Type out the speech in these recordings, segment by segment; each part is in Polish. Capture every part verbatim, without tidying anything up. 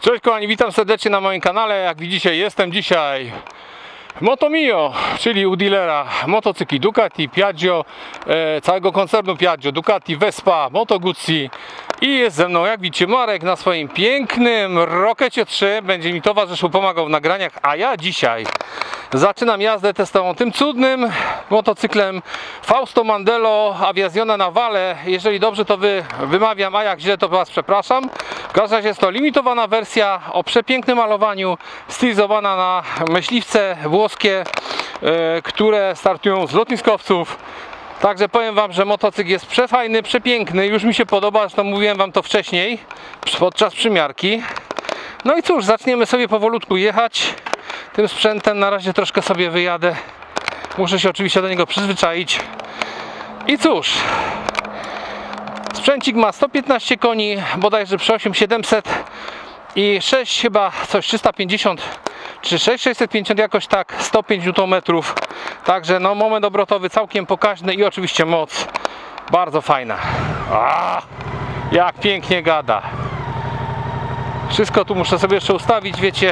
Cześć kochani, witam serdecznie na moim kanale. Jak widzicie, jestem dzisiaj w Motomio, czyli u dealera motocykli Ducati, Piaggio, e, całego koncernu Piaggio, Ducati, Vespa, Moto Guzzi. I jest ze mną, jak widzicie, Marek na swoim pięknym Rocketie trzy. Będzie mi towarzyszył, pomagał w nagraniach, a ja dzisiaj zaczynam jazdę testową tym cudnym motocyklem Fausto Mandello Aviazione Navale. Jeżeli dobrze to wy, wymawiam, a jak źle, to was przepraszam. W każdym razie jest to limitowana wersja o przepięknym malowaniu, stylizowana na myśliwce włoskie, yy, które startują z lotniskowców. Także powiem wam, że motocykl jest przefajny, przepiękny, już mi się podoba, zresztą mówiłem wam to wcześniej podczas przymiarki. No i cóż, zaczniemy sobie powolutku jechać tym sprzętem. Na razie troszkę sobie wyjadę, muszę się oczywiście do niego przyzwyczaić. I cóż, sprzęcik ma sto piętnaście koni, bodajże przy osiem tysięcy siedemset i sześć chyba coś trzysta pięćdziesiąt czy sześć tysięcy sześćset pięćdziesiąt, jakoś tak, sto pięć niutonów metrów. Także no, moment obrotowy całkiem pokaźny i oczywiście moc bardzo fajna. A, jak pięknie gada. Wszystko tu muszę sobie jeszcze ustawić, wiecie,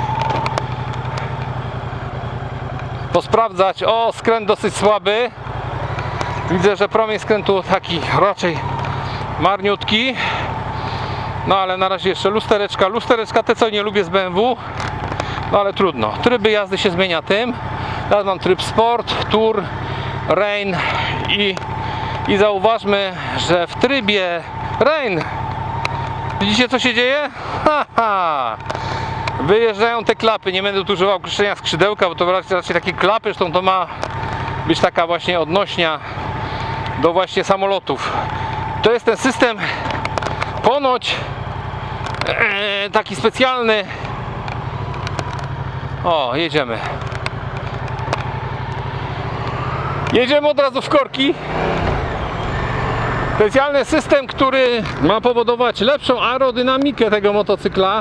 posprawdzać. O, skręt dosyć słaby. Widzę, że promień skrętu taki raczej marniutki. No ale na razie jeszcze lustereczka. Lustereczka te, co nie lubię z B M W. No ale trudno. Tryby jazdy się zmienia tym. Teraz mam tryb Sport, Tour, Rain i, i zauważmy, że w trybie Rain widzicie, co się dzieje? Haha! Wyjeżdżają te klapy. Nie będę tu używał krzyżenia skrzydełka, bo to raczej, raczej takie klapy. Zresztą to ma być taka właśnie odnośnia do właśnie samolotów. To jest ten system ponoć e, taki specjalny. O, jedziemy. Jedziemy od razu w korki. Specjalny system, który ma powodować lepszą aerodynamikę tego motocykla.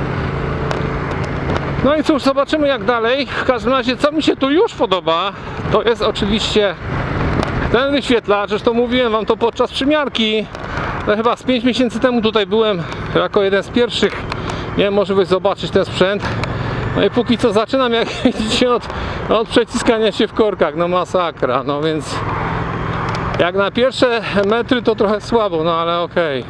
No i cóż, zobaczymy jak dalej. W każdym razie, co mi się tu już podoba, to jest oczywiście ten wyświetlacz. Zresztą mówiłem wam to podczas przymiarki. No, chyba z pięć miesięcy temu tutaj byłem jako jeden z pierwszych. Miałem możliwość zobaczyć ten sprzęt. No i póki co zaczynam, jak widzicie, od, od przeciskania się w korkach. No masakra, no więc jak na pierwsze metry to trochę słabo, no ale okej.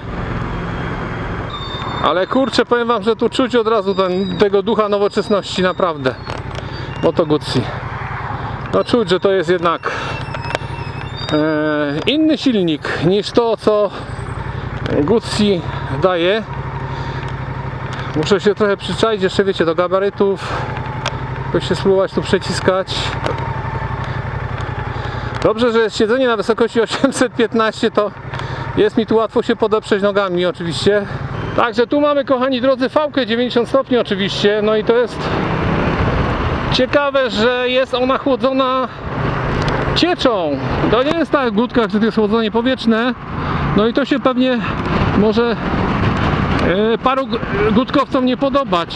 Ale kurczę, powiem wam, że tu czuć od razu ten, tego ducha nowoczesności, naprawdę. Moto Guzzi. No czuć, że to jest jednak e, inny silnik niż to, co Guzzi daje. Muszę się trochę przyczaić jeszcze, wiecie, do gabarytów. Jakoś się spróbować tu przeciskać. Dobrze, że jest siedzenie na wysokości osiemset piętnaście, to jest mi tu łatwo się podeprzeć nogami oczywiście. Także tu mamy, kochani drodzy, fałkę dziewięćdziesiąt stopni oczywiście. No i to jest ciekawe, że jest ona chłodzona cieczą. To nie jest tak jak w Gutkach, że to jest chłodzenie powietrzne. No i to się pewnie może e, paru gutkowcom nie podobać.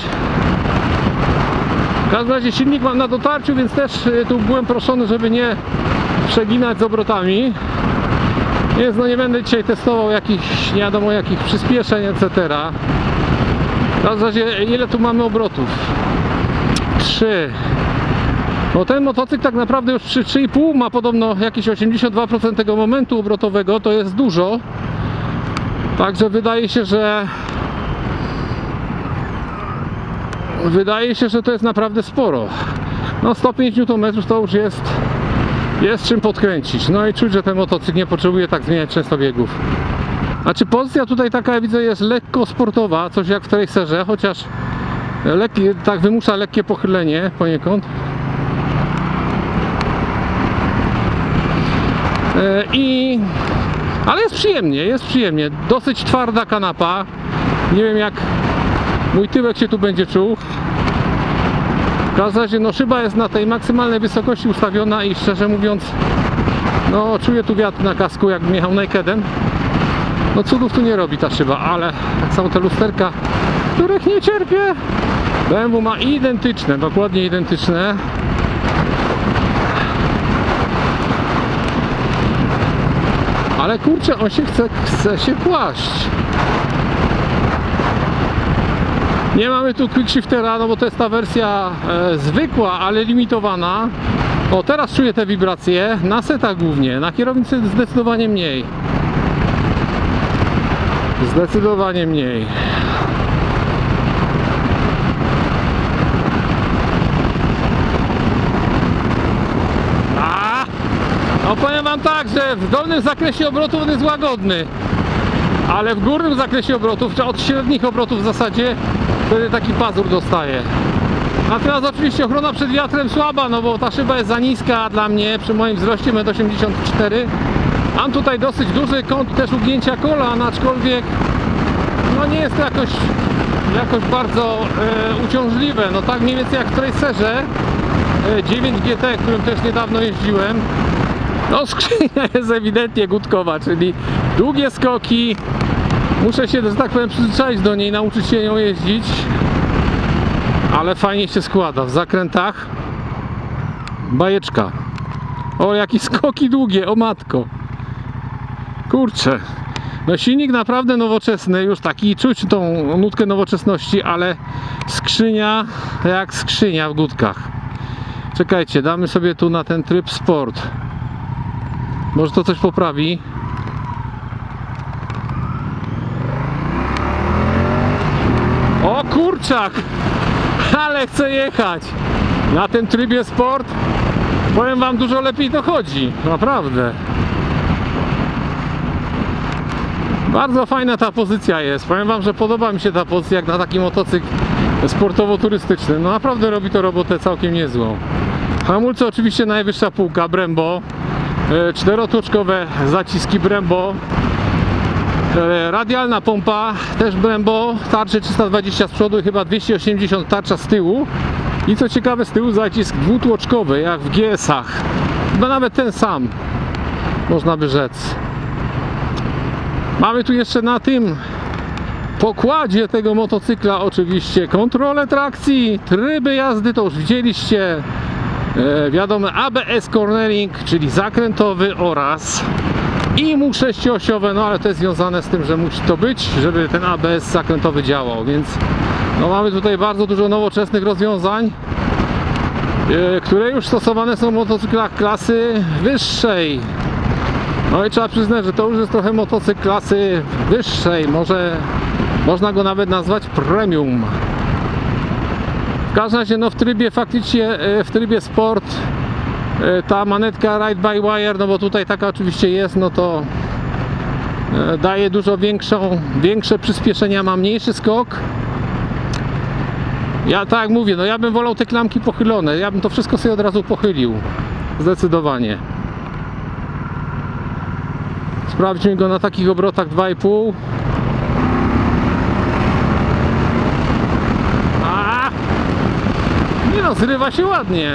W każdym razie silnik mam na dotarciu, więc też e, tu byłem proszony, żeby nie przeginać z obrotami. Więc no nie będę dzisiaj testował jakichś, nie wiadomo jakich przyspieszeń, et cetera. W każdym razie, ile tu mamy obrotów? trzy. No ten motocykl tak naprawdę już przy trzy i pół ma podobno jakieś osiemdziesiąt dwa procent tego momentu obrotowego, to jest dużo. Także wydaje się, że wydaje się, że to jest naprawdę sporo. No sto pięć niutonów metrów to już jest jest czym podkręcić. No i czuć, że ten motocykl nie potrzebuje tak zmieniać często biegów. Znaczy pozycja tutaj taka, ja widzę, jest lekko sportowa, coś jak w Tracerze, chociaż lekkie, tak wymusza lekkie pochylenie poniekąd. I ale jest przyjemnie, jest przyjemnie. Dosyć twarda kanapa. Nie wiem, jak mój tyłek się tu będzie czuł. W każdym razie no, szyba jest na tej maksymalnej wysokości ustawiona i szczerze mówiąc, no czuję tu wiatr na kasku, jakbym jechał nakedem. No cudów tu nie robi ta szyba, ale tak samo te lusterka, których nie cierpię. B M W ma identyczne, dokładnie identyczne. Ale kurczę, on się chce, chce się kłaść. Nie mamy tu quickshiftera, no bo to jest ta wersja e, zwykła, ale limitowana. O, teraz czuję te wibracje, na setach głównie, na kierownicy zdecydowanie mniej. Zdecydowanie mniej. A! No powiem wam tak, że w dolnym zakresie obrotów on jest łagodny, ale w górnym zakresie obrotów, czy od średnich obrotów w zasadzie, wtedy taki pazur dostaje. Natomiast oczywiście ochrona przed wiatrem słaba, no bo ta szyba jest za niska dla mnie, przy moim wzroście metr osiemdziesiąt cztery. Mam tutaj dosyć duży kąt też ugnięcia kolan, aczkolwiek no nie jest to jakoś, jakoś bardzo e, uciążliwe. No tak mniej więcej jak w Tracerze e, dziewięć G T, którym też niedawno jeździłem. No skrzynia jest ewidentnie gutkowa, czyli długie skoki. Muszę się, że tak powiem, przyzwyczaić do niej, nauczyć się nią jeździć. Ale fajnie się składa. W zakrętach bajeczka. O, jakie skoki długie, o matko. Kurczę. No silnik naprawdę nowoczesny, już taki czuć tą nutkę nowoczesności, ale skrzynia jak skrzynia w gutkach. Czekajcie, damy sobie tu na ten tryb sport. Może to coś poprawi. O kurczak! Ale chcę jechać na tym trybie sport. Powiem wam, dużo lepiej to chodzi, naprawdę. Bardzo fajna ta pozycja jest. Powiem wam, że podoba mi się ta pozycja jak na taki motocykl sportowo-turystyczny. No naprawdę robi to robotę całkiem niezłą. Hamulce oczywiście najwyższa półka, Brembo. Czterotłoczkowe zaciski Brembo. Radialna pompa, też Brembo, tarcze trzysta dwadzieścia z przodu i chyba dwieście osiemdziesiąt tarcza z tyłu. I co ciekawe, z tyłu zacisk dwutłoczkowy, jak w G S-ach. Chyba nawet ten sam, można by rzec. Mamy tu jeszcze na tym pokładzie tego motocykla oczywiście kontrolę trakcji, tryby jazdy, to już widzieliście. E, wiadomo, A B S cornering, czyli zakrętowy, oraz i mu sześcioosiowe, no ale to jest związane z tym, że musi to być, żeby ten A B S zakrętowy działał, więc no mamy tutaj bardzo dużo nowoczesnych rozwiązań, e, które już stosowane są w motocyklach klasy wyższej. No i trzeba przyznać, że to już jest trochę motocykl klasy wyższej, może można go nawet nazwać premium. W każdym razie no w trybie faktycznie, e, w trybie sport ta manetka Ride by Wire, no bo tutaj taka oczywiście jest, no to daje dużo większą, większe przyspieszenia, ma mniejszy skok. Ja tak jak mówię, no ja bym wolał te klamki pochylone, ja bym to wszystko sobie od razu pochylił, zdecydowanie. Sprawdźmy go na takich obrotach dwa i pół. A! Nie no, zrywa się ładnie.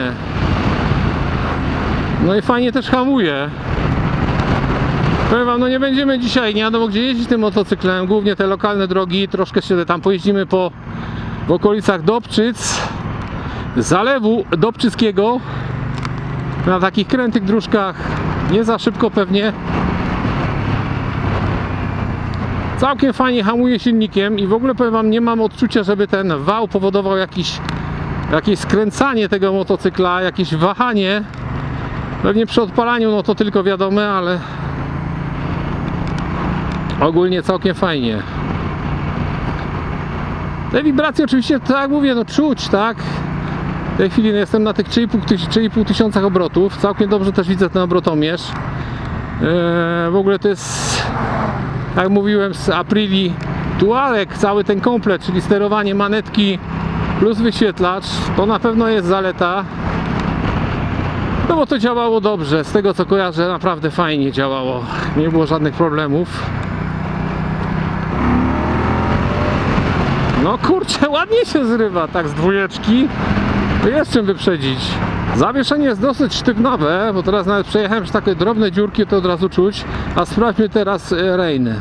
No i fajnie też hamuje. Powiem wam, no nie będziemy dzisiaj, nie wiadomo gdzie jeździć tym motocyklem, głównie te lokalne drogi, troszkę się tam pojeździmy po w okolicach Dobczyc, Zalewu Dobczyckiego, na takich krętych dróżkach, nie za szybko pewnie. Całkiem fajnie hamuje silnikiem i w ogóle powiem wam, nie mam odczucia, żeby ten wał powodował jakiś, jakieś skręcanie tego motocykla, jakieś wahanie. Pewnie przy odpalaniu no to tylko wiadome, ale ogólnie całkiem fajnie. Te wibracje oczywiście, tak jak mówię, no czuć, tak? W tej chwili jestem na tych trzy i pół tysiącach obrotów. Całkiem dobrze też widzę ten obrotomierz. Eee, w ogóle to jest, jak mówiłem, z Aprilii Touareg, cały ten komplet, czyli sterowanie manetki plus wyświetlacz. To na pewno jest zaleta. No bo to działało dobrze, z tego co kojarzę naprawdę fajnie działało, nie było żadnych problemów. No kurczę, ładnie się zrywa tak z dwójeczki, to jest czym wyprzedzić. Zawieszenie jest dosyć sztywnawe, bo teraz nawet przejechałem przez takie drobne dziurki, to od razu czuć. A sprawdźmy teraz Rein.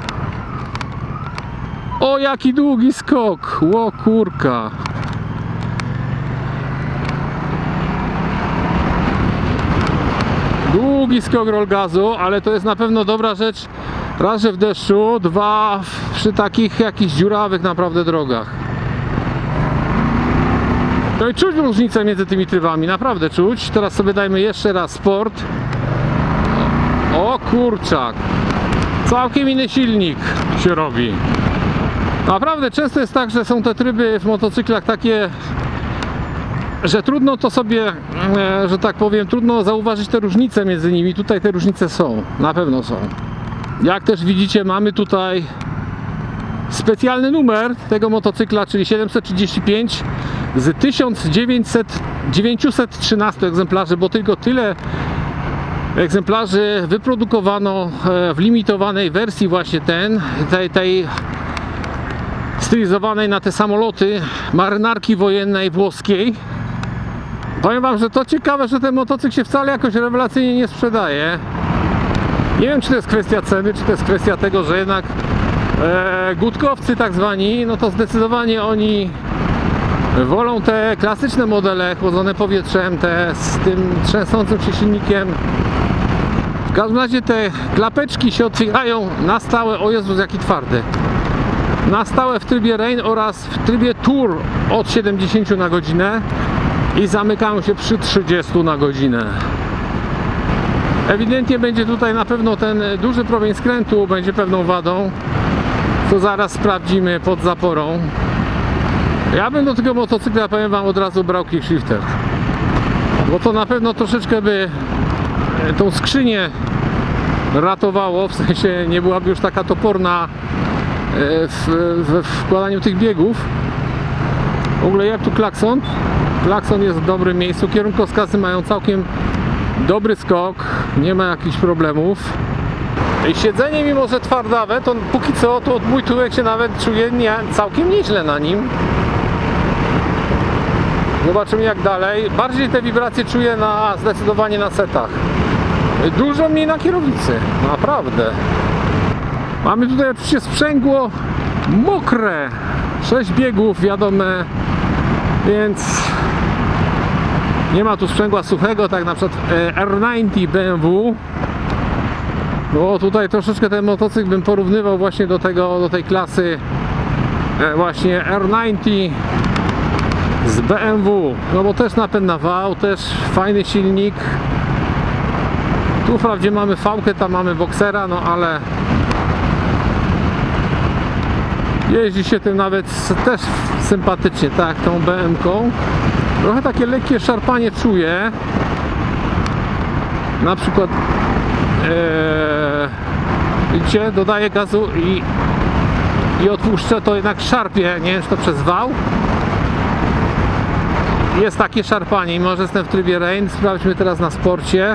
O, jaki długi skok, ło kurka. Długi skok roll gazu, ale to jest na pewno dobra rzecz. Raz, że w deszczu, dwa przy takich jakichś dziurawych naprawdę drogach. No i czuć różnicę między tymi trybami, naprawdę czuć. Teraz sobie dajmy jeszcze raz sport. O kurczak, całkiem inny silnik się robi. Naprawdę często jest tak, że są te tryby w motocyklach takie, że trudno to sobie, że tak powiem, trudno zauważyć te różnice między nimi. Tutaj te różnice są, na pewno są. Jak też widzicie, mamy tutaj specjalny numer tego motocykla, czyli siedemset trzydzieści pięć z tysiąc dziewięćset trzynaście egzemplarzy, bo tylko tyle egzemplarzy wyprodukowano w limitowanej wersji właśnie ten, tej, tej stylizowanej na te samoloty marynarki wojennej włoskiej. Powiem wam, że to ciekawe, że ten motocykl się wcale jakoś rewelacyjnie nie sprzedaje. Nie wiem, czy to jest kwestia ceny, czy to jest kwestia tego, że jednak e, gutkowcy tak zwani, no to zdecydowanie oni wolą te klasyczne modele chłodzone powietrzem, te z tym trzęsącym się silnikiem. W każdym razie te klapeczki się otwierają na stałe, o Jezus, jaki twardy. Na stałe w trybie Rain oraz w trybie Tour od siedemdziesięciu na godzinę i zamykają się przy trzydziestu na godzinę. Ewidentnie będzie tutaj na pewno ten duży promień skrętu będzie pewną wadą, co zaraz sprawdzimy pod zaporą. Ja bym do tego motocykla, powiem wam, od razu brał kickshifter, bo to na pewno troszeczkę by tą skrzynię ratowało, w sensie nie byłaby już taka toporna w, w wkładaniu tych biegów. W ogóle jak tu klakson? Klakson jest w dobrym miejscu, kierunkowskazy mają całkiem dobry skok, nie ma jakichś problemów. Siedzenie, mimo że twardawe, to póki co to mój tyłek się nawet czuje nie, całkiem nieźle na nim. Zobaczymy jak dalej. Bardziej te wibracje czuję na, zdecydowanie na setach. Dużo mniej na kierownicy, naprawdę. Mamy tutaj oczywiście sprzęgło mokre, sześć biegów, wiadome, więc nie ma tu sprzęgła suchego, tak na przykład R dziewięćdziesiąt B M W. No tutaj troszeczkę ten motocykl bym porównywał właśnie do tego, do tej klasy właśnie R dziewięćdziesiąt z B M W, no bo też napęd na wał, też fajny silnik. Tu wprawdzie mamy V-kę, tam mamy Boxera, no ale jeździ się tym nawet też sympatycznie, tak, tą B M-ką. Trochę takie lekkie szarpanie czuję. Na przykład ee, widzicie, dodaję gazu i, i odpuszczę, to jednak szarpie, nie wiem, czy to przez wał. Jest takie szarpanie, mimo że jestem w trybie Rain. Sprawdźmy teraz na sporcie.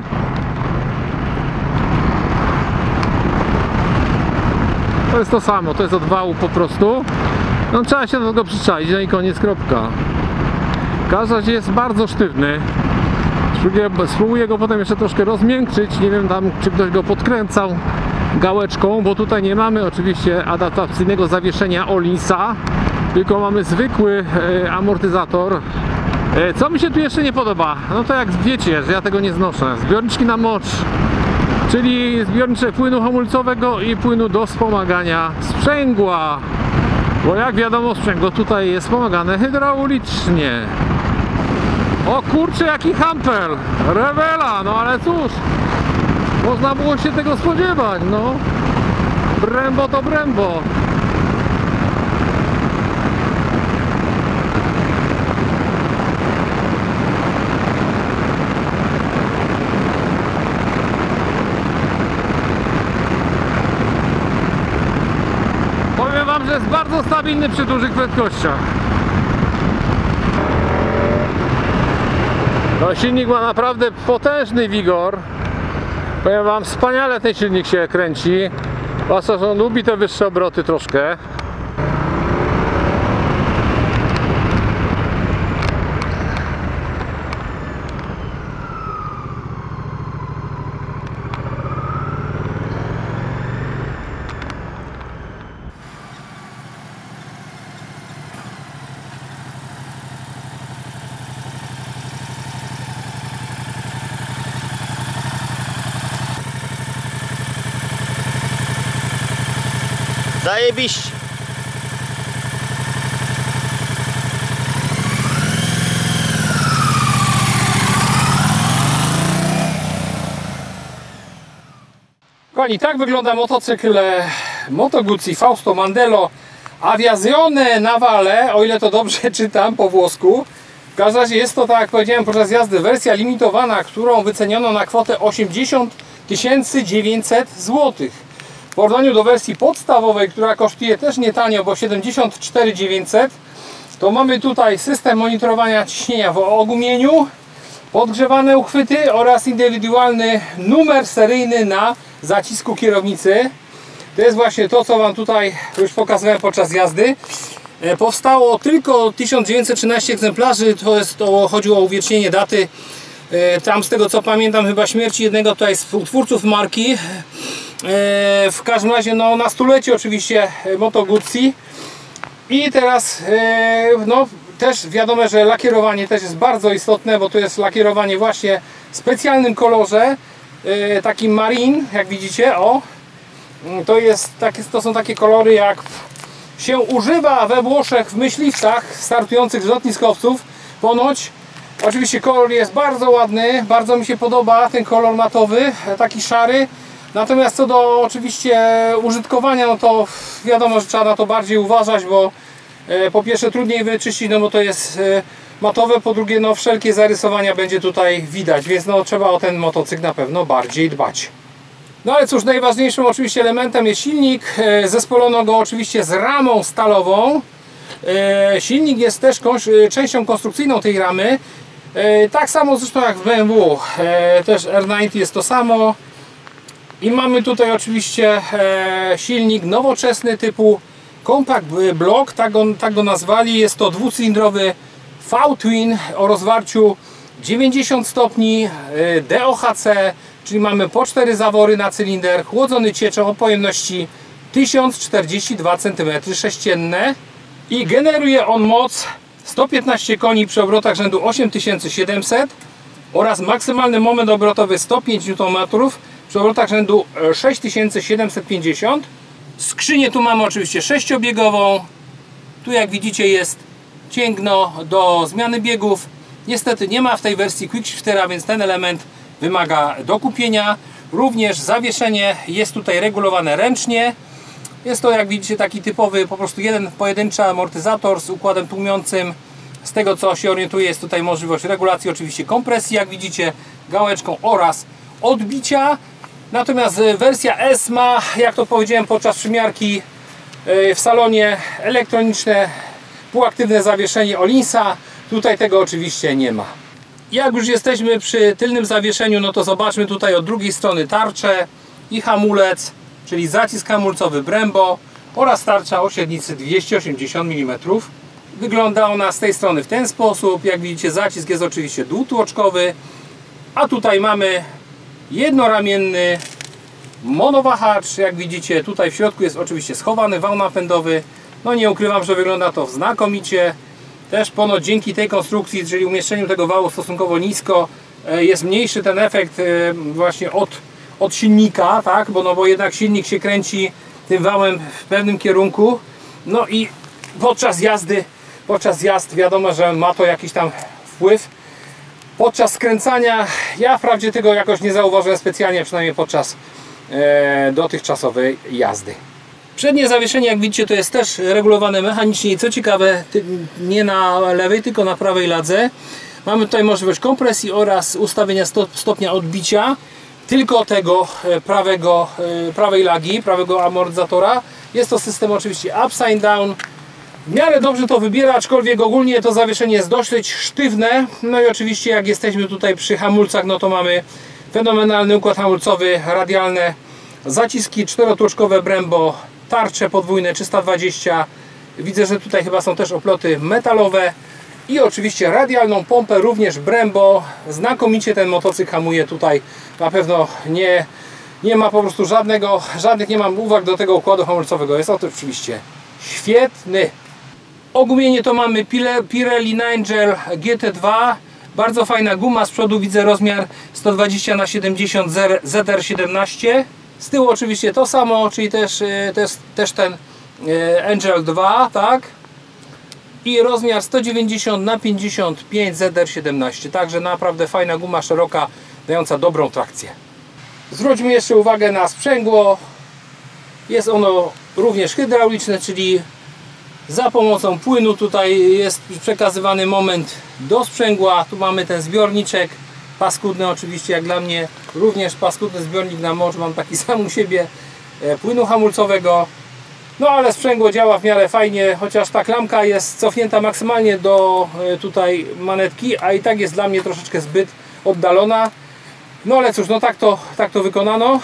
To jest to samo, to jest od wału po prostu. No trzeba się do tego przyczaić, no i koniec, kropka. W każdym razie jest bardzo sztywny. Spróbuję go potem jeszcze troszkę rozmiękczyć. Nie wiem tam, czy ktoś go podkręcał gałeczką, bo tutaj nie mamy oczywiście adaptacyjnego zawieszenia Ollinsa, tylko mamy zwykły e, amortyzator. E, co mi się tu jeszcze nie podoba? No to jak wiecie, że ja tego nie znoszę. Zbiorniczki na mocz, czyli zbiornicze płynu hamulcowego i płynu do wspomagania sprzęgła. Bo jak wiadomo, sprzęgło tutaj jest wspomagane hydraulicznie. O kurczę, jaki hampel! Rewela, no ale cóż, można było się tego spodziewać, no. Brembo to Brembo. Powiem wam, że jest bardzo stabilny przy dużych prędkościach. No, silnik ma naprawdę potężny wigor. Powiem wam, wspaniale ten silnik się kręci. Zwłaszcza, że on lubi te wyższe obroty troszkę. Zajebiście. Kochani, tak wygląda motocykl Moto Guzzi Fausto Mandello Aviazione Navale, o ile to dobrze czytam po włosku. W każdym razie jest to, tak jak powiedziałem podczas jazdy, wersja limitowana, którą wyceniono na kwotę osiemdziesiąt tysięcy dziewięćset złotych. W porównaniu do wersji podstawowej, która kosztuje też nie tanio, bo siedemdziesiąt cztery tysiące dziewięćset, to mamy tutaj system monitorowania ciśnienia w ogumieniu, podgrzewane uchwyty oraz indywidualny numer seryjny na zacisku kierownicy. To jest właśnie to, co Wam tutaj już pokazałem podczas jazdy. Powstało tylko tysiąc dziewięćset trzynaście egzemplarzy, to jest, to chodziło o uwiecznienie daty, tam z tego co pamiętam chyba śmierci jednego tutaj z twórców marki. W każdym razie no, na stulecie oczywiście Moto Guzzi. I teraz no, też wiadomo, że lakierowanie też jest bardzo istotne, bo to jest lakierowanie właśnie w specjalnym kolorze, takim marine, jak widzicie, o. To, jest, to są takie kolory, jak się używa we Włoszech w myśliwcach startujących z lotniskowców. Ponoć, oczywiście kolor jest bardzo ładny, bardzo mi się podoba ten kolor matowy, taki szary. Natomiast co do oczywiście użytkowania, no to wiadomo, że trzeba na to bardziej uważać, bo po pierwsze trudniej wyczyścić, no bo to jest matowe, po drugie no wszelkie zarysowania będzie tutaj widać, więc no trzeba o ten motocykl na pewno bardziej dbać. No ale cóż, najważniejszym oczywiście elementem jest silnik. Zespolono go oczywiście z ramą stalową. Silnik jest też częścią konstrukcyjną tej ramy. Tak samo zresztą jak w B M W. Też R dziewięćdziesiąt jest to samo. I mamy tutaj oczywiście silnik nowoczesny typu Compact Block, tak go, tak go nazwali. Jest to dwucylindrowy V-Twin o rozwarciu dziewięćdziesiąt stopni, D O H C, czyli mamy po cztery zawory na cylinder, chłodzony cieczą o pojemności tysiąc czterdzieści dwa centymetry sześcienne i generuje on moc sto piętnaście koni przy obrotach rzędu osiem tysięcy siedemset oraz maksymalny moment obrotowy sto pięć niutonmetrów przy obrotach rzędu sześć tysięcy siedemset pięćdziesiąt. Skrzynię tu mamy oczywiście sześciobiegową. Tu jak widzicie jest cięgno do zmiany biegów. Niestety nie ma w tej wersji quickshiftera, więc ten element wymaga dokupienia. Również zawieszenie jest tutaj regulowane ręcznie. Jest to, jak widzicie, taki typowy po prostu jeden pojedynczy amortyzator z układem tłumiącym. Z tego co się orientuję, jest tutaj możliwość regulacji oczywiście kompresji, jak widzicie, gałeczką oraz odbicia. Natomiast wersja S ma, jak to powiedziałem podczas przymiarki w salonie, elektroniczne półaktywne zawieszenie Olinsa. Tutaj tego oczywiście nie ma. Jak już jesteśmy przy tylnym zawieszeniu, no to zobaczmy tutaj od drugiej strony tarczę i hamulec, czyli zacisk hamulcowy Brembo oraz tarcza o średnicy dwieście osiemdziesiąt milimetrów. Wygląda ona z tej strony w ten sposób. Jak widzicie, zacisk jest oczywiście dwutłoczkowy, a tutaj mamy jednoramienny monowahacz. Jak widzicie, tutaj w środku jest oczywiście schowany wał napędowy. No nie ukrywam, że wygląda to znakomicie. Też ponoć dzięki tej konstrukcji, czyli umieszczeniu tego wału stosunkowo nisko, jest mniejszy ten efekt właśnie od, od silnika, tak? Bo, no bo jednak silnik się kręci tym wałem w pewnym kierunku. No i podczas jazdy, podczas jazd wiadomo, że ma to jakiś tam wpływ. Podczas skręcania ja wprawdzie tego jakoś nie zauważyłem specjalnie, przynajmniej podczas e, dotychczasowej jazdy. Przednie zawieszenie, jak widzicie, to jest też regulowane mechanicznie i co ciekawe, nie na lewej, tylko na prawej ladze. Mamy tutaj możliwość kompresji oraz ustawienia stopnia odbicia tylko tego prawego, prawej lagi, prawego amortyzatora. Jest to system oczywiście upside down. W miarę dobrze to wybiera, aczkolwiek ogólnie to zawieszenie jest dosyć sztywne. No i oczywiście jak jesteśmy tutaj przy hamulcach, no to mamy fenomenalny układ hamulcowy, radialne zaciski, czterotłoczkowe Brembo, tarcze podwójne trzysta dwadzieścia. Widzę, że tutaj chyba są też oploty metalowe i oczywiście radialną pompę również Brembo. Znakomicie ten motocykl hamuje tutaj. Na pewno nie, nie ma po prostu żadnego, żadnych nie mam uwag do tego układu hamulcowego. Jest to oczywiście świetny. Ogumienie to mamy Pirelli Nigel G T dwa. Bardzo fajna guma. Z przodu widzę rozmiar sto dwadzieścia na siedemdziesiąt Z R siedemnaście. Z tyłu oczywiście to samo, czyli też, też, też ten Angel dwa, tak? I rozmiar sto dziewięćdziesiąt na pięćdziesiąt pięć Z R siedemnaście. Także naprawdę fajna guma, szeroka, dająca dobrą trakcję. Zwróćmy jeszcze uwagę na sprzęgło. Jest ono również hydrauliczne, czyli za pomocą płynu tutaj jest przekazywany moment do sprzęgła. Tu mamy ten zbiorniczek paskudny, oczywiście jak dla mnie również paskudny zbiornik na mocz. Mam taki sam u siebie płynu hamulcowego. No ale sprzęgło działa w miarę fajnie, chociaż ta klamka jest cofnięta maksymalnie do tutaj manetki, a i tak jest dla mnie troszeczkę zbyt oddalona. No ale cóż, no tak to, tak to wykonano.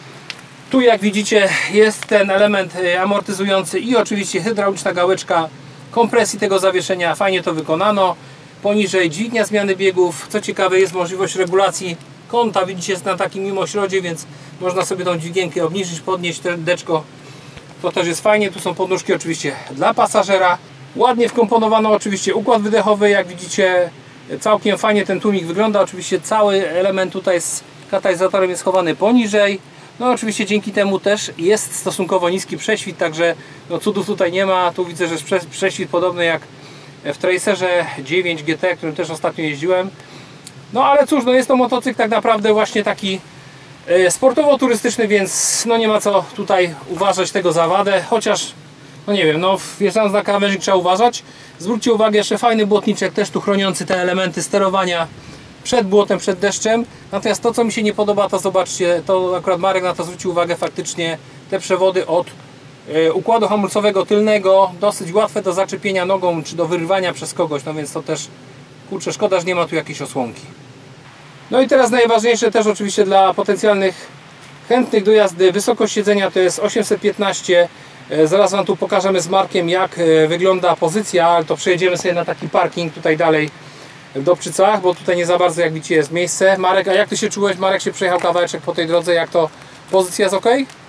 Tu jak widzicie jest ten element amortyzujący i oczywiście hydrauliczna gałeczka kompresji tego zawieszenia. Fajnie to wykonano. Poniżej dźwignia zmiany biegów. Co ciekawe, jest możliwość regulacji kąta. Widzicie, jest na takim mimośrodzie, więc można sobie tą dźwigienkę obniżyć, podnieść deczko. To też jest fajnie. Tu są podnóżki oczywiście dla pasażera. Ładnie wkomponowano oczywiście układ wydechowy. Jak widzicie, całkiem fajnie ten tłumik wygląda. Oczywiście cały element tutaj z katalizatorem jest schowany poniżej. No oczywiście dzięki temu też jest stosunkowo niski prześwit, także no cudów tutaj nie ma. Tu widzę, że jest prześwit podobny jak w Tracerze dziewięć G T, którym też ostatnio jeździłem. No ale cóż, no jest to motocykl tak naprawdę właśnie taki sportowo-turystyczny, więc no nie ma co tutaj uważać tego za wadę, chociaż no nie wiem, no wjeżdżając na krawężnik trzeba uważać. Zwróćcie uwagę, jeszcze fajny błotniczek też tu chroniący te elementy sterowania przed błotem, przed deszczem. Natomiast to, co mi się nie podoba, to zobaczcie, to akurat Marek na to zwrócił uwagę, faktycznie te przewody od y, układu hamulcowego tylnego dosyć łatwe do zaczepienia nogą czy do wyrwania przez kogoś, no więc to też, kurczę, szkoda, że nie ma tu jakiejś osłonki. No i teraz najważniejsze też oczywiście dla potencjalnych chętnych do jazdy, wysokość siedzenia to jest osiemset piętnaście. Zaraz Wam tu pokażemy z Markiem, jak wygląda pozycja, ale to przejedziemy sobie na taki parking tutaj dalej w Dobczycach, bo tutaj nie za bardzo, jak widzicie, jest miejsce. Marek, a jak Ty się czułeś? Marek się przejechał kawałeczek po tej drodze, jak to pozycja jest ok?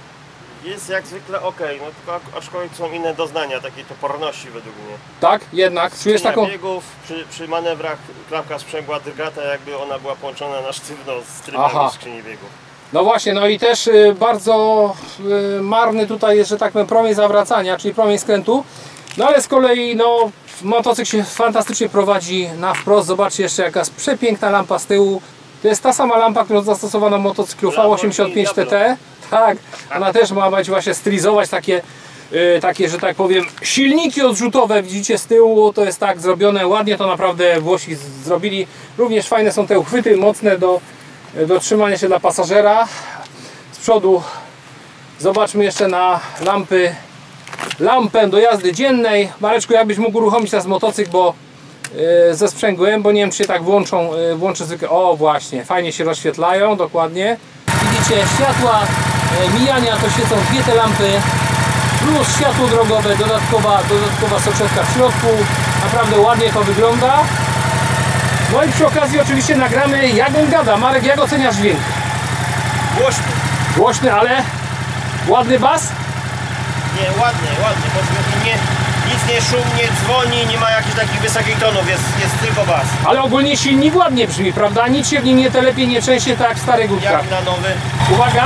Jest jak zwykle ok, no tylko aczkolwiek są inne doznania takiej toporności według mnie. Tak, jednak. Czujesz taką... biegów, przy, przy manewrach klamka sprzęgła drgata, jakby ona była połączona na sztywno z trybami skrzyni biegów. No właśnie, no i też y, bardzo y, marny tutaj jest, że tak powiem, promień zawracania, czyli promień skrętu. No ale z kolei no, motocykl się fantastycznie prowadzi na wprost. Zobaczcie jeszcze, jaka jest przepiękna lampa z tyłu. To jest ta sama lampa, którą zastosowano w motocyklu V osiemdziesiąt pięć T T. Tak, ona też ma być właśnie stylizować takie, yy, takie, że tak powiem, silniki odrzutowe. Widzicie z tyłu, to jest tak zrobione ładnie, to naprawdę Włosi zrobili. Również fajne są te uchwyty mocne do, do trzymania się dla pasażera. Z przodu zobaczmy jeszcze na lampy, lampę do jazdy dziennej. Mareczku, jakbyś mógł uruchomić teraz motocykl, bo yy, ze sprzęgłem, bo nie wiem, czy się tak włączą, yy, włączy zwykle. O właśnie, fajnie się rozświetlają, dokładnie. Widzicie, światła e, mijania to świecą dwie te lampy, plus światło drogowe, dodatkowa, dodatkowa soczetka w środku. Naprawdę ładnie to wygląda. No i przy okazji oczywiście nagramy, jak on gada. Marek, jak oceniasz dźwięk? Głośny. Głośny, ale ładny bas? Nie, ładnie, ładnie. Bo nie, nic nie szum, nie dzwoni, nie ma jakichś takich wysokich tonów, jest, jest tylko bas. Ale ogólnie silnik ładnie brzmi, prawda? Nic się w nim nie telepie, nie trzęsie tak jak w starych górkach. Jak na nowy. Uwaga!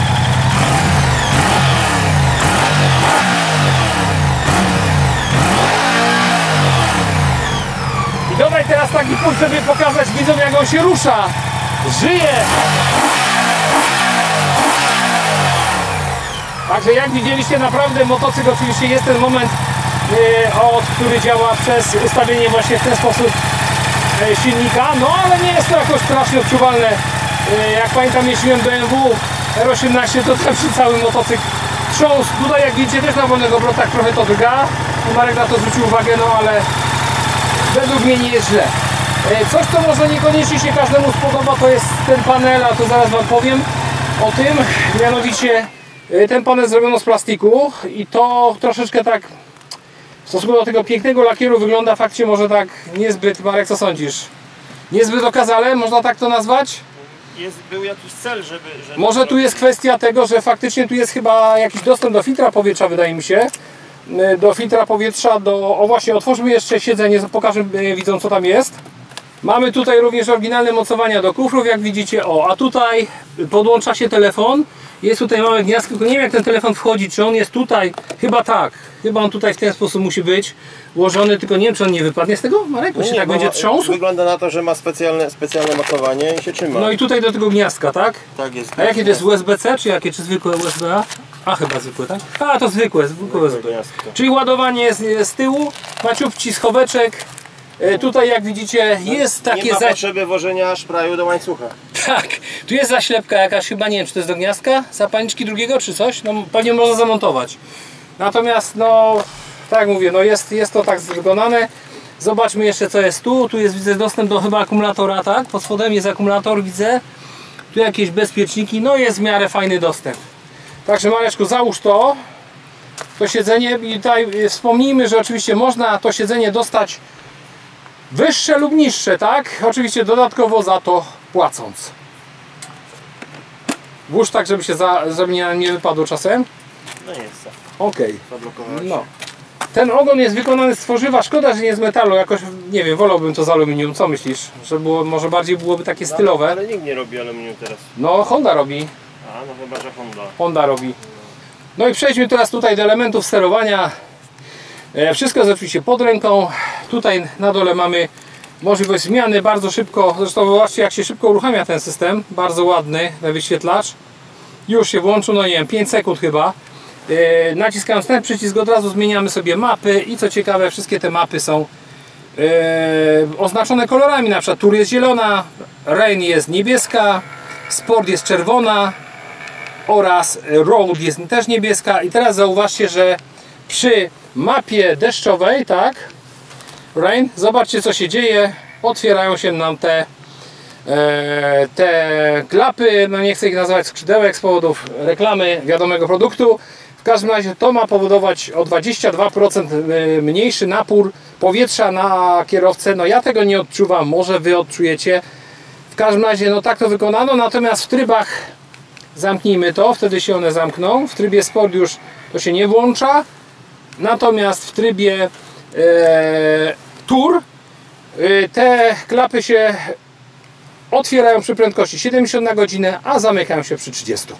I dodaj teraz taki punkt, żeby pokazać widzom, jak on się rusza. Żyje! Także jak widzieliście, naprawdę motocykl, oczywiście jest ten moment, yy, od który działa przez ustawienie właśnie w ten sposób yy, silnika, no ale nie jest to jakoś strasznie odczuwalne. Yy, jak pamiętam, jeździłem B M W R osiemnaście, to tam przy cały motocykl trząsł. Tutaj jak widzicie, też na wolnych obrotach trochę to drga. Marek na to zwrócił uwagę, no ale według mnie nie jest źle. Yy, coś, co może niekoniecznie się każdemu spodoba, to jest ten panel, a to zaraz Wam powiem o tym, mianowicie ten panel zrobiono z plastiku i to troszeczkę tak w stosunku do tego pięknego lakieru wygląda faktycznie może tak niezbyt. Marek, co sądzisz? Niezbyt okazale, można tak to nazwać? Jest, był jakiś cel, żeby... żeby może tu jest kwestia tego, że faktycznie tu jest chyba jakiś dostęp do filtra powietrza, wydaje mi się. Do filtra powietrza, do... O właśnie, otwórzmy jeszcze siedzenie, pokażę widzom, co tam jest. Mamy tutaj również oryginalne mocowania do kufrów, jak widzicie. O, a tutaj podłącza się telefon Jest tutaj małe gniazdko, tylko nie wiem jak ten telefon wchodzi, czy on jest tutaj, chyba tak, chyba on tutaj w ten sposób musi być ułożony, tylko nie wiem czy on nie wypadnie z tego, Marek, bo się nie, tak bo będzie ma- trząsł. Wygląda na to, że ma specjalne, specjalne makowanie i się trzyma. No i tutaj do tego gniazdka, tak? Tak jest. A jakie to jest U S B C, czy jakie, czy zwykłe U S B A? A chyba zwykłe, tak? A to zwykłe, zwykłe U S B. Gniazdko. Czyli ładowanie jest z tyłu, maciupci schoweczek. E, Tutaj jak widzicie jest takie Nie ma za... potrzeby włożenia szpraju do łańcucha. Tak, tu jest zaślepka jakaś, chyba nie wiem czy to jest do gniazdka, zapalniczki drugiego czy coś, no pewnie można zamontować. Natomiast no, tak jak mówię, no jest, jest to tak wykonane. Zobaczmy jeszcze co jest tu, tu jest widzę dostęp do chyba akumulatora, tak? Pod spodem jest akumulator, widzę. Tu jakieś bezpieczniki, no jest w miarę fajny dostęp. Także Mareczku, załóż to, to siedzenie i tutaj wspomnijmy, że oczywiście można to siedzenie dostać wyższe lub niższe, tak? Oczywiście dodatkowo za to płacąc. Włóż tak, żeby się za, żeby nie, nie wypadło czasem. No jest to. Okej. Zablokowałeś. No. Ten ogon jest wykonany z tworzywa, szkoda, że nie z metalu, jakoś, nie wiem, wolałbym to z aluminium, co myślisz? Że było, może bardziej byłoby takie No, stylowe. ale nikt nie robi aluminium teraz. No, Honda robi. A, no chyba, że Honda. Honda robi. No i przejdźmy teraz tutaj do elementów sterowania. E, Wszystko jest oczywiście pod ręką. Tutaj na dole mamy możliwość zmiany bardzo szybko. Zresztą zobaczcie jak się szybko uruchamia ten system. Bardzo ładny ten wyświetlacz. Już się włączył, no nie wiem, pięć sekund chyba. E, Naciskając ten przycisk od razu zmieniamy sobie mapy i co ciekawe wszystkie te mapy są e, oznaczone kolorami. Na przykład Tour jest zielona, Rain jest niebieska, Sport jest czerwona oraz Road jest też niebieska. I teraz zauważcie, że przy mapie deszczowej, tak, Rain, zobaczcie co się dzieje. Otwierają się nam te e, te klapy, no nie chcę ich nazywać skrzydełek z powodów reklamy wiadomego produktu. W każdym razie to ma powodować o dwadzieścia dwa procent mniejszy napór powietrza na kierowcę. No ja tego nie odczuwam, może wy odczujecie. W każdym razie no tak to wykonano, natomiast w trybach zamknijmy to, wtedy się one zamkną. W trybie Sport już to się nie włącza. Natomiast w trybie e, Tour e, te klapy się otwierają przy prędkości siedemdziesiąt na godzinę, a zamykają się przy trzydziestu.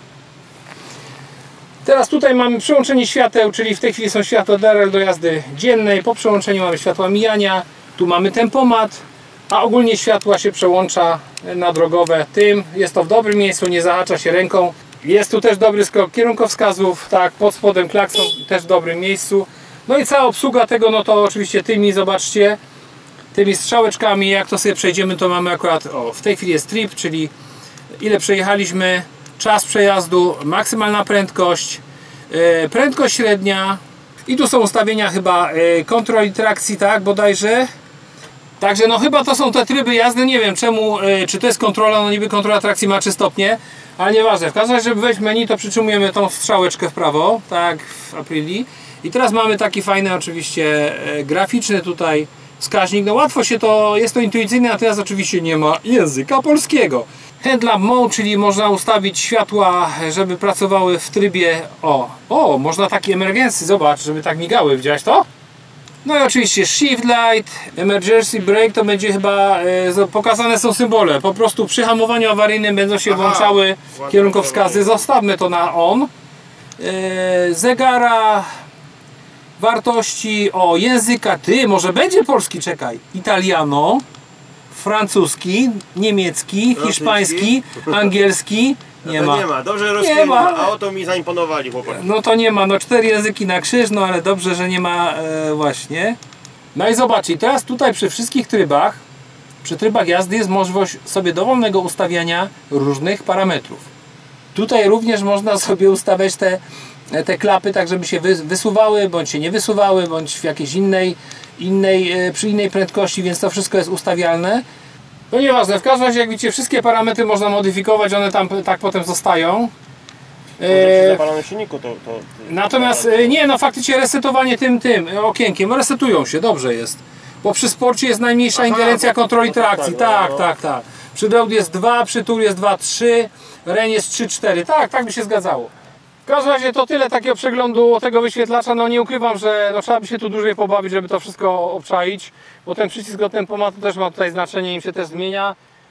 Teraz tutaj mamy przełączenie świateł, czyli w tej chwili są światła D R L do jazdy dziennej. Po przełączeniu mamy światła mijania. Tu mamy tempomat, a ogólnie światła się przełącza na drogowe tym. Jest to w dobrym miejscu, nie zahacza się ręką. Jest tu też dobry skok kierunkowskazów, tak, pod spodem klakson też w dobrym miejscu. No i cała obsługa tego, no to oczywiście tymi, zobaczcie, tymi strzałeczkami, jak to sobie przejdziemy, to mamy akurat, o, w tej chwili jest trip, czyli ile przejechaliśmy, czas przejazdu, maksymalna prędkość, yy, prędkość średnia i tu są ustawienia chyba yy, kontroli trakcji, tak, bodajże. Także no chyba to są te tryby jazdy, nie wiem czemu, yy, czy to jest kontrola, no niby kontrola trakcji ma trzy stopnie, ale nieważne. W każdym razie, żeby wejść w menu, to przytrzymujemy tą strzałeczkę w prawo, tak w Aprili. I teraz mamy taki fajny oczywiście yy, graficzny tutaj wskaźnik. No łatwo się to, jest to intuicyjne, natomiast oczywiście nie ma języka polskiego. Headlamp mode, czyli można ustawić światła, żeby pracowały w trybie, o, o, można takie emergency, zobacz, żeby tak migały, widziałeś to? No i oczywiście shift light, emergency brake, to będzie chyba, e, pokazane są symbole, po prostu przy hamowaniu awaryjnym będą się Aha, włączały kierunkowskazy, zostawmy to na on. E, zegara, wartości, o, języka, ty, może będzie polski, czekaj, italiano, francuski, niemiecki, Rosyjski. hiszpański, angielski, nie to ma. nie ma, dobrze Nie rozkrywa, ma. a oto mi zaimponowali chłopaki. No to nie ma, no cztery języki na krzyż, no ale dobrze, że nie ma e, właśnie. No i zobaczcie, teraz tutaj przy wszystkich trybach, przy trybach jazdy jest możliwość sobie dowolnego ustawiania różnych parametrów. Tutaj również można sobie ustawiać te, te klapy tak, żeby się wysuwały, bądź się nie wysuwały, bądź w jakiejś innej, innej, przy innej prędkości, więc to wszystko jest ustawialne. No nieważne, w każdym razie jak widzicie wszystkie parametry można modyfikować, one tam tak potem zostają. Może przy zapalonym silniku to, to, to... Natomiast nie, no faktycznie resetowanie tym, tym okienkiem, resetują się, dobrze jest. Bo przy sporcie jest najmniejsza Aha, ingerencja bo- kontroli no tak, trakcji, tak, tak, no, no. tak, tak. Przy Road jest dwa, przy Tour jest dwa, trzy, Ren jest trzy, cztery, tak, tak by się zgadzało. W każdym razie to tyle takiego przeglądu tego wyświetlacza, no nie ukrywam, że no, trzeba by się tu dłużej pobawić, żeby to wszystko obczaić, bo ten przycisk do tempomatu też ma tutaj znaczenie, im się też zmienia.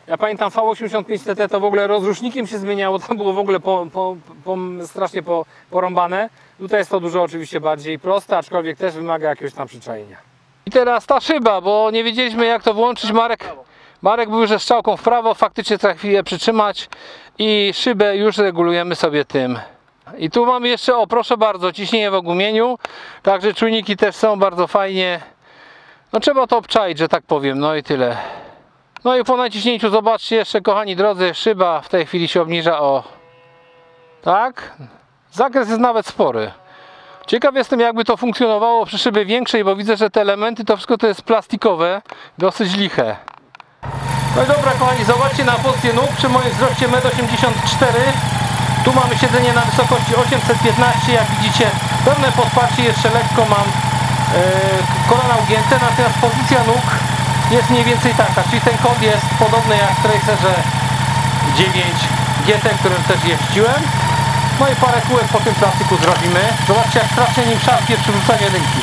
Ja pamiętam V osiemdziesiąt pięć T T to w ogóle rozrusznikiem się zmieniało, to było w ogóle po, po, po, strasznie po, porąbane. Tutaj jest to dużo oczywiście bardziej proste, aczkolwiek też wymaga jakiegoś tam przyczajenia. I teraz ta szyba, bo nie wiedzieliśmy jak to włączyć. Marek, Marek był, że strzałką w prawo, faktycznie trzeba chwilę przytrzymać i szybę już regulujemy sobie tym. I tu mamy jeszcze, o proszę bardzo, ciśnienie w ogumieniu, także czujniki też są bardzo fajnie. No trzeba to obczaić, że tak powiem, no i tyle. No i po naciśnięciu zobaczcie jeszcze, kochani drodzy, szyba w tej chwili się obniża o... Tak? Zakres jest nawet spory. Ciekaw jestem jakby to funkcjonowało przy szybie większej, bo widzę, że te elementy to wszystko to jest plastikowe, dosyć liche. No i dobra kochani, zobaczcie na pozycję nóg przy moim wzroście jeden metr osiemdziesiąt cztery. Tu mamy siedzenie na wysokości osiemset piętnaście, jak widzicie pewne podparcie, jeszcze lekko mam yy, kolana ugięte, natomiast pozycja nóg jest mniej więcej taka, czyli ten kąt jest podobny jak w Tracerze dziewięć G T, którym też jeździłem. No i parę kółek po tym plastyku zrobimy. Zobaczcie jak strasznie nim szarpie przy wrzucaniu jedynki.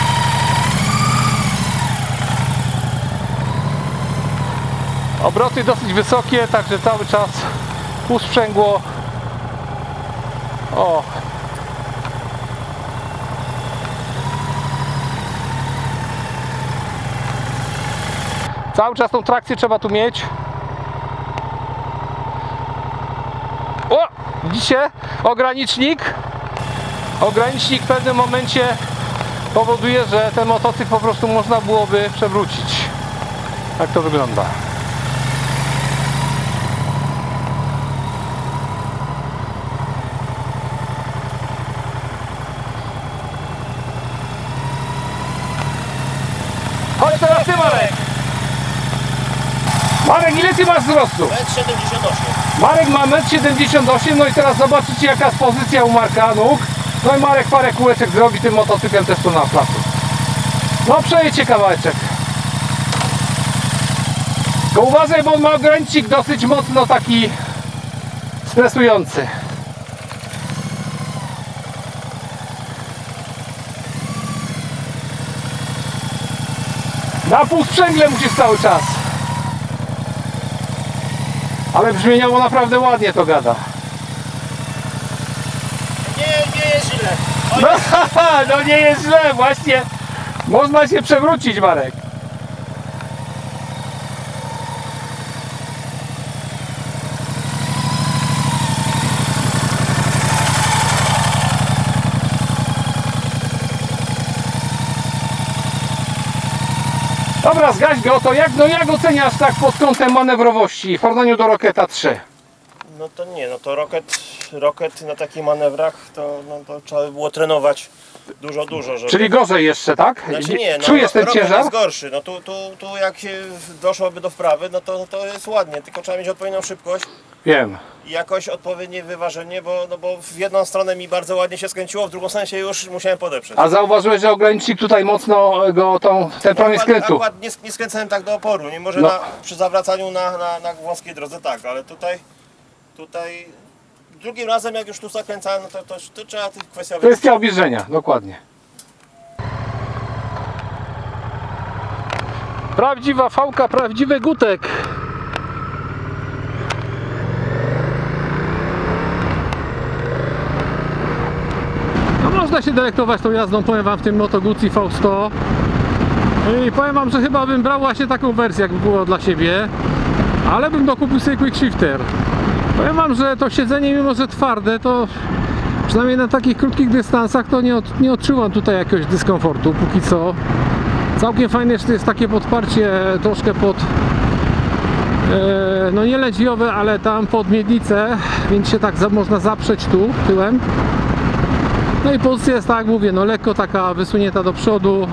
Obroty dosyć wysokie, także cały czas usprzęgło. O! Cały czas tą trakcję trzeba tu mieć. O! Widzicie? Ogranicznik. Ogranicznik w pewnym momencie powoduje, że ten motocykl po prostu można byłoby przewrócić. Tak to wygląda. Chodź teraz ty, Marek! Marek, ile ty masz wzrostu? metr siedemdziesiąt osiem. Marek ma metr siedemdziesiąt osiem, no i teraz zobaczycie jaka jest pozycja u Marka nóg. No i Marek parę kółeczek zrobi tym motocyklem też tu na placu. No przejedźcie kawałeczek. Tylko uważaj, bo on ma ogranicznik dosyć mocno taki stresujący. Na pół sprzęgle musisz cały czas. Ale brzmieniowo naprawdę ładnie to gada. Nie, nie jest źle. Oj, No, no nie jest źle, właśnie. Można się przewrócić, Marek. Dobra, zgaś go, to jak, no jak oceniasz tak pod kątem manewrowości w porównaniu do Rocketa trzy? No to nie, no to Rocket, Rocket na takich manewrach to, no to trzeba by było trenować dużo, dużo. Żeby... Czyli gorzej jeszcze, tak? Znaczy nie, no, czujesz ten Rocket ciężar? jest gorszy, no tu, tu, tu jak się doszłoby do wprawy, no to, to jest ładnie, tylko trzeba mieć odpowiednią szybkość Wiem. i jakoś odpowiednie wyważenie, bo, no bo w jedną stronę mi bardzo ładnie się skręciło, w drugą stronę się już musiałem podeprzeć. A zauważyłeś, że ogranicznik tutaj mocno go tą, ten promień skrętu. Akurat nie, nie skręcałem tak do oporu, nie może No. na, przy zawracaniu na, na, na wąskiej drodze tak, ale tutaj, tutaj drugim razem jak już tu zakręcałem, no to, to, to trzeba tych kwestii... Kwestia obierzenia, dokładnie. Prawdziwa fałka, prawdziwy gutek. No można się delektować tą jazdą, powiem wam, w tym Moto Guzzi V sto. I powiem wam, że chyba bym brał właśnie taką wersję, jakby było dla siebie. Ale bym dokupił sobie Quick Shifter. Powiem wam, że to siedzenie, mimo że twarde, to przynajmniej na takich krótkich dystansach to nie, od, nie odczuwam tutaj jakiegoś dyskomfortu, póki co. Całkiem fajne jeszcze jest takie podparcie troszkę pod, e, no nie lędźwiowe, ale tam pod miednicę, więc się tak za, można zaprzeć tu tyłem. No i pozycja jest, tak jak mówię, no lekko taka wysunięta do przodu.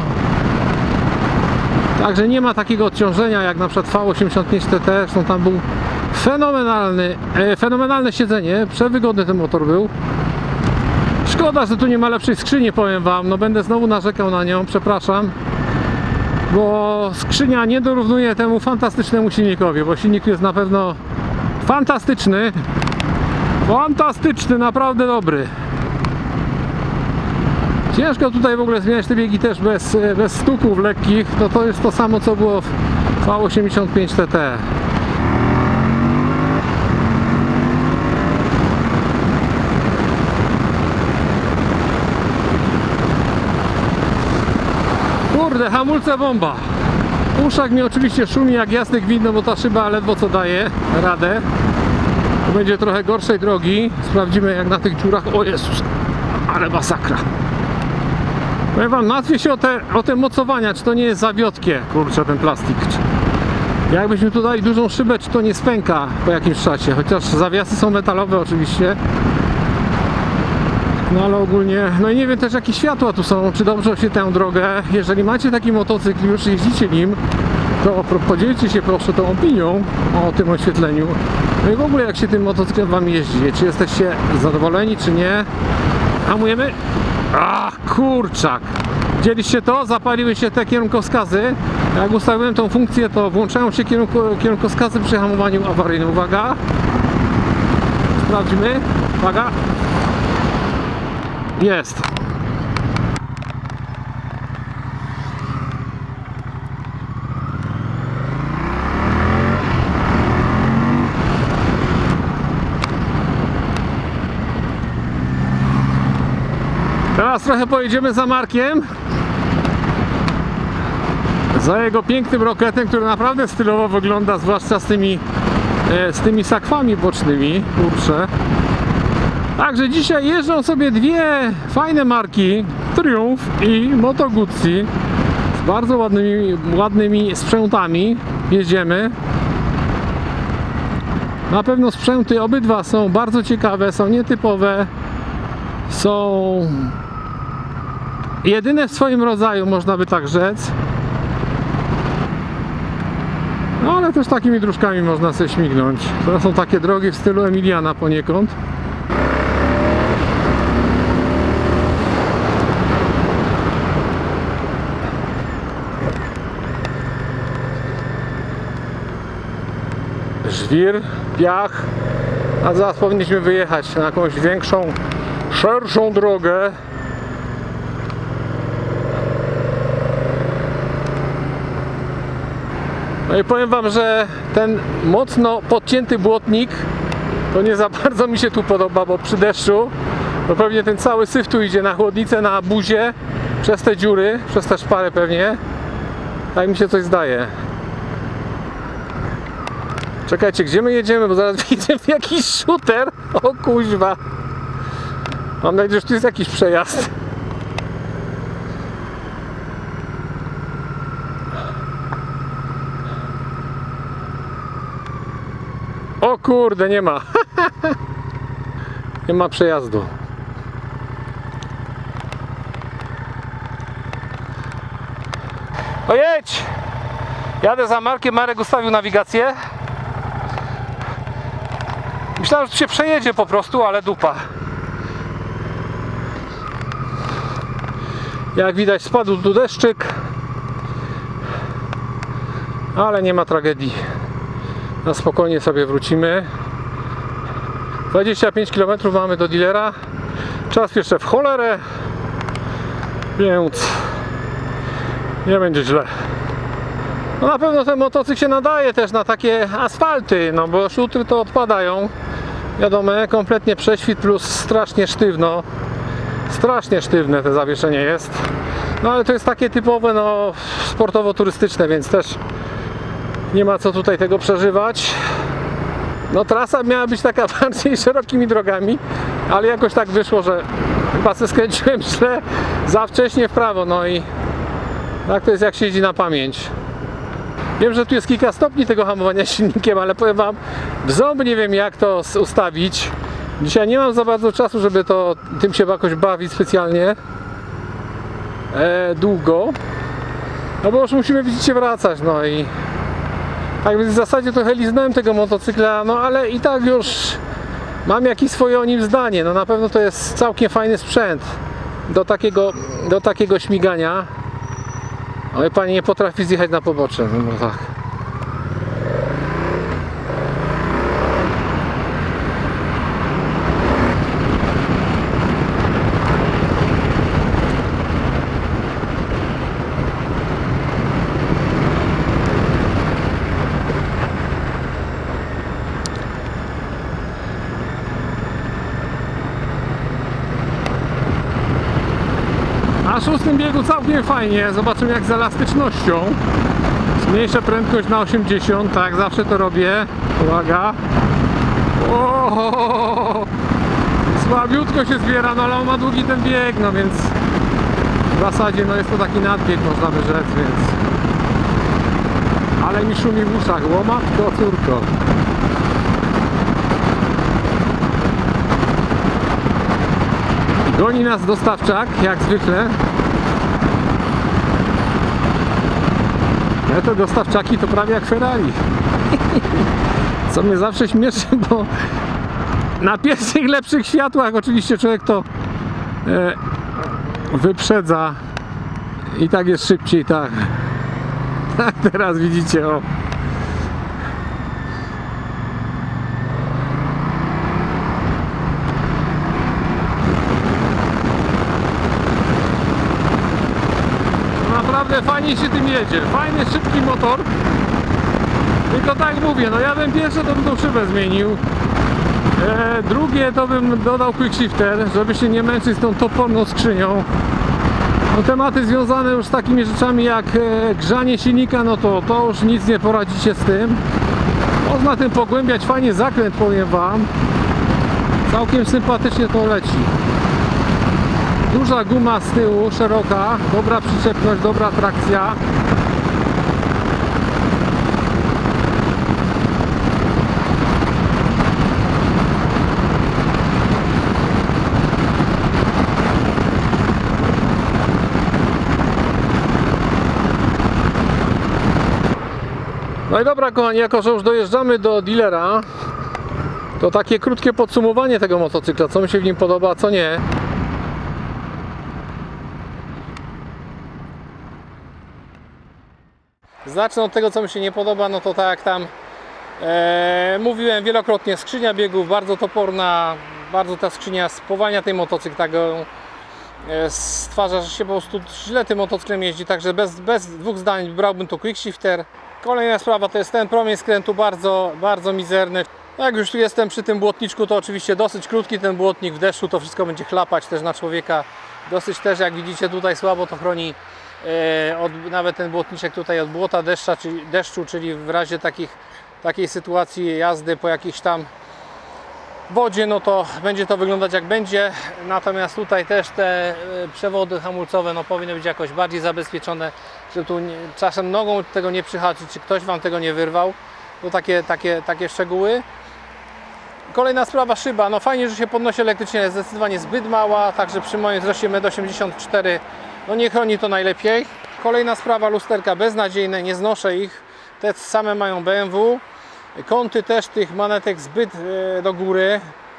Także nie ma takiego odciążenia jak na przykład V osiemdziesiąt pięć T T, zresztą tam był fenomenalny, e, fenomenalne siedzenie, przewygodny ten motor był. Szkoda, że tu nie ma lepszej skrzyni, powiem wam, no będę znowu narzekał na nią, przepraszam. Bo skrzynia nie dorównuje temu fantastycznemu silnikowi, bo silnik jest na pewno fantastyczny. Fantastyczny, naprawdę dobry. Ciężko tutaj w ogóle zmieniać te biegi też bez, bez stuków lekkich, no to jest to samo co było w V osiemdziesiąt pięć T T. kurde, hamulce bomba. Uszak mi oczywiście szumi jak jasny gwint, no bo ta szyba ledwo co daje radę. To będzie trochę gorszej drogi. Sprawdzimy jak na tych dziurach. O Jezus, ale masakra. Powiem wam, martwię się o te, o te mocowania, czy to nie jest zawiotkie, kurczę, ten plastik. Jakbyśmy tu dali dużą szybę, czy to nie spęka po jakimś czasie, chociaż zawiasy są metalowe oczywiście. No ale ogólnie, no i nie wiem też jakie światła tu są, czy dobrze oświetlają drogę. Jeżeli macie taki motocykl, już jeździcie nim, to podzielcie się proszę tą opinią o tym oświetleniu. No i w ogóle jak się tym motocyklem wam jeździ, czy jesteście zadowoleni, czy nie. Hamujemy. Ach, kurczak! Widzieliście to? Zapaliły się te kierunkowskazy. Jak ustawiłem tą funkcję, to włączają się kierunku, kierunkowskazy przy hamowaniu awaryjnym. Uwaga! Sprawdźmy. Uwaga! Jest! Teraz trochę pojedziemy za Markiem, za jego pięknym roketem, który naprawdę stylowo wygląda, zwłaszcza z tymi, z tymi sakwami bocznymi, kurczę. Także dzisiaj jeżdżą sobie dwie fajne marki, Triumph i Moto Guzzi, z bardzo ładnymi, ładnymi sprzętami. Jedziemy. Na pewno sprzęty obydwa są bardzo ciekawe, są nietypowe, są jedyne w swoim rodzaju, można by tak rzec. No ale też takimi dróżkami można sobie śmignąć. To są takie drogi w stylu Emiliana poniekąd. Żwir, piach. A zaraz powinniśmy wyjechać na jakąś większą, szerszą drogę. No i powiem wam, że ten mocno podcięty błotnik to nie za bardzo mi się tu podoba, bo przy deszczu to pewnie ten cały syf tu idzie na chłodnicę, na buzię, przez te dziury, przez te szpary pewnie. Tak mi się coś zdaje. Czekajcie, gdzie my jedziemy, bo zaraz widzę jakiś shooter. O kuźwa. Mam nadzieję, że tu jest jakiś przejazd. O kurde, nie ma. Nie ma przejazdu. O jedź! Jadę za Markiem, Marek ustawił nawigację. Myślałem, że się przejedzie po prostu, ale dupa. Jak widać spadł tu deszczyk, ale nie ma tragedii. Na spokojnie sobie wrócimy. dwadzieścia pięć kilometrów mamy do dealera. Czas jeszcze w cholerę, więc nie będzie źle. No na pewno ten motocykl się nadaje też na takie asfalty, no bo szutry to odpadają. Wiadomo, kompletnie prześwit plus strasznie sztywno. Strasznie sztywne te zawieszenie jest. No ale to jest takie typowe, no sportowo-turystyczne, więc też nie ma co tutaj tego przeżywać. No trasa miała być taka bardziej szerokimi drogami, ale jakoś tak wyszło, że chyba se skręciłem źle za wcześnie w prawo, no i tak to jest jak się jeździ na pamięć. Wiem, że tu jest kilka stopni tego hamowania silnikiem, ale powiem wam, w ząb nie wiem jak to ustawić. Dzisiaj nie mam za bardzo czasu, żeby to tym się jakoś bawić specjalnie e, długo. No bo już musimy, widzicie, wracać, no i tak więc w zasadzie trochę liznąłem tego motocykla, no ale i tak już mam jakieś swoje o nim zdanie. No na pewno to jest całkiem fajny sprzęt do takiego, do takiego śmigania. Ale pani nie potrafi zjechać na pobocze, no bo tak. Na szóstym biegu całkiem fajnie. Zobaczymy jak z elastycznością. Zmniejszę prędkość na osiemdziesiąt, tak zawsze to robię. Uwaga. O, słabiutko się zbiera, no ale on ma długi ten bieg, no więc w zasadzie no jest to taki nadbieg, można by rzec, więc ale mi szumi w uszach, łomatko, córko. Goni nas dostawczak, jak zwykle. Ale to dostawczaki to prawie jak Ferrari. Co mnie zawsze śmieszy, bo na pierwszych lepszych światłach oczywiście człowiek to e, wyprzedza i tak jest szybciej, tak. Tak teraz widzicie, o. Naprawdę fajnie się tym jedzie, fajny, szybki motor. Tylko tak jak mówię, no ja bym pierwsze to bym tą szybę zmienił. E, drugie to bym dodał quick shifter, żeby się nie męczyć z tą toporną skrzynią. No tematy związane już z takimi rzeczami jak e, grzanie silnika, no to, to już nic nie poradzicie z tym. Można tym pogłębiać fajnie zakręt, powiem wam. Całkiem sympatycznie to leci. Duża guma z tyłu, szeroka, dobra przyczepność, dobra trakcja. No i dobra kochani, jako że już dojeżdżamy do dealera, to takie krótkie podsumowanie tego motocykla, co mi się w nim podoba, a co nie. Zacznę od tego, co mi się nie podoba, no to tak jak tam e, mówiłem wielokrotnie, skrzynia biegów bardzo toporna, bardzo ta skrzynia spowalnia tej motocykl, tak go e, stwarza, że się po prostu źle tym motocyklem jeździ, także bez, bez dwóch zdań brałbym tu quick shifter. Kolejna sprawa to jest ten promień skrętu, bardzo, bardzo mizerny. Jak już tu jestem przy tym błotniczku, to oczywiście dosyć krótki ten błotnik, w deszczu to wszystko będzie chlapać też na człowieka. Dosyć też, jak widzicie, tutaj słabo to chroni e, od, nawet ten błotniczek tutaj od błota, deszcza, czyli, deszczu, czyli w razie takich, takiej sytuacji jazdy po jakiejś tam wodzie, no to będzie to wyglądać jak będzie. Natomiast tutaj też te przewody hamulcowe no, powinny być jakoś bardziej zabezpieczone, żeby tu nie, czasem nogą tego nie przyhaczyć, czy ktoś wam tego nie wyrwał. To takie, takie, takie szczegóły. Kolejna sprawa, szyba. No fajnie, że się podnosi elektrycznie, jest zdecydowanie zbyt mała, także przy moim wzroście metr osiemdziesiąt cztery no nie chroni to najlepiej. Kolejna sprawa, lusterka beznadziejne, nie znoszę ich. Te same mają B M W. Kąty też tych manetek zbyt e, do góry.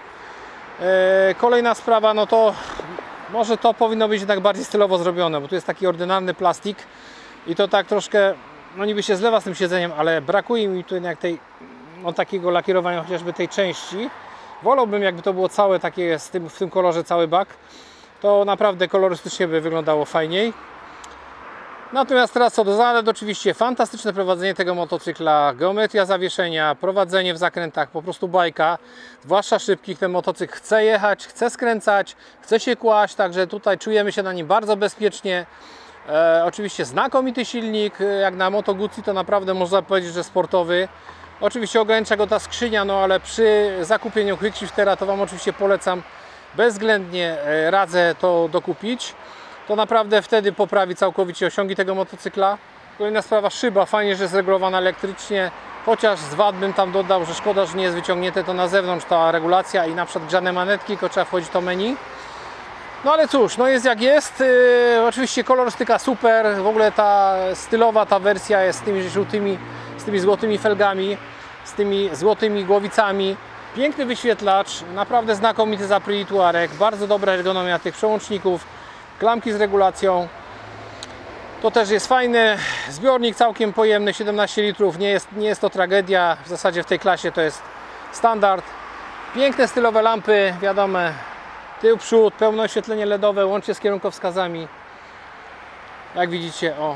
E, kolejna sprawa, no to może to powinno być jednak bardziej stylowo zrobione, bo tu jest taki ordynarny plastik i to tak troszkę, no niby się zlewa z tym siedzeniem, ale brakuje mi tu jednak tej, no takiego lakierowania chociażby tej części. Wolałbym, jakby to było całe takie, z tym, w tym kolorze cały bak, to naprawdę kolorystycznie by wyglądało fajniej. Natomiast teraz co do zalet, oczywiście fantastyczne prowadzenie tego motocykla, geometria zawieszenia, prowadzenie w zakrętach, po prostu bajka, zwłaszcza szybkich. Ten motocykl chce jechać, chce skręcać, chce się kłaść, także tutaj czujemy się na nim bardzo bezpiecznie. E, oczywiście znakomity silnik, jak na Moto Guzzi to naprawdę można powiedzieć, że sportowy. Oczywiście ogranicza go ta skrzynia, no ale przy zakupieniu quick shiftera to wam oczywiście polecam, bezwzględnie radzę to dokupić. To naprawdę wtedy poprawi całkowicie osiągi tego motocykla. Kolejna sprawa, szyba, fajnie, że jest regulowana elektrycznie, chociaż z wad bym tam dodał, że szkoda, że nie jest wyciągnięte to na zewnątrz ta regulacja i na przykład grzane manetki, tylko trzeba wchodzić to menu. No ale cóż, no jest jak jest. Yy, oczywiście kolorystyka super, w ogóle ta stylowa ta wersja jest z tymi żółtymi, z tymi złotymi felgami, z tymi złotymi głowicami. Piękny wyświetlacz, naprawdę znakomity z Aprilii Tuareg, bardzo dobra ergonomia tych przełączników, klamki z regulacją. To też jest fajny zbiornik, całkiem pojemny, siedemnaście litrów, nie jest, nie jest to tragedia, w zasadzie w tej klasie to jest standard. Piękne stylowe lampy, wiadomo, tył, przód, pełne oświetlenie ledowe, łącznie z kierunkowskazami. Jak widzicie, o.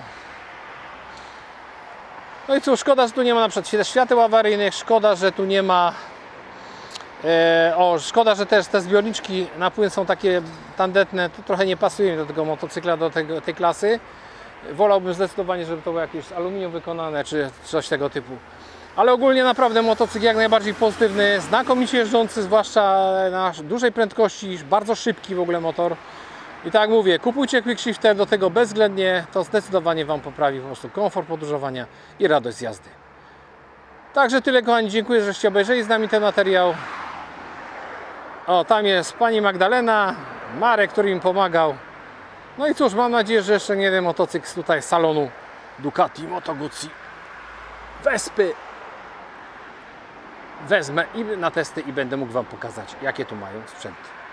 No i cóż, szkoda, że tu nie ma na przykład świateł awaryjnych, szkoda, że tu nie ma E, o, szkoda, że też te zbiorniczki na płyn są takie tandetne, to trochę nie pasuje mi do tego motocykla, do tego, tej klasy. Wolałbym zdecydowanie, żeby to było jakieś z aluminium wykonane, czy coś tego typu. Ale ogólnie naprawdę motocykl jak najbardziej pozytywny, znakomicie jeżdżący, zwłaszcza na dużej prędkości, bardzo szybki w ogóle motor. I tak jak mówię, kupujcie Quickshifter, do tego bezwzględnie, to zdecydowanie Wam poprawi po prostu komfort podróżowania i radość z jazdy. Także tyle, kochani, dziękuję, żeście obejrzeli z nami ten materiał. O, tam jest pani Magdalena, Marek, który im pomagał. No i cóż, mam nadzieję, że jeszcze nie jeden motocykl tutaj z salonu Ducati, Moto Guzzi, Vespy wezmę i na testy i będę mógł Wam pokazać, jakie tu mają sprzęty.